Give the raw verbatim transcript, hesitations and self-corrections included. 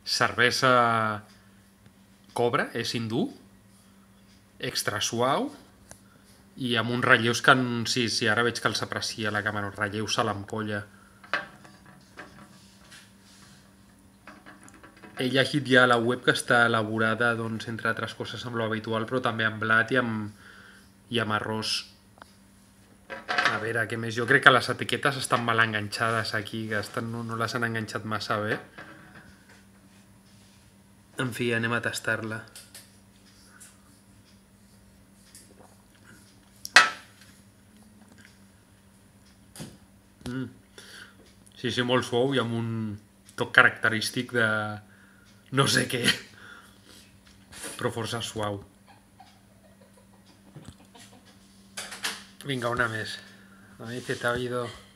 cervesa Cobra, és hindú, extra suau, i amb uns relleus que... Sí, sí, ara veig que els aprecia la càmera, uns relleus a l'ampolla. He llegit ja a la web que està elaborada, doncs, entre altres coses, amb lo habitual, però també amb blat i amb, i amb arròs. A veure, què més? Jo crec que les etiquetes estan mal enganxades aquí, que estan, no, no les han enganxat massa bé. En fi, anem a tastar-la. Mm. Sí, sí, molt suau i amb un toc característic de... no sé què, però força suau. Vinga, una més. A mi que t'ha ido...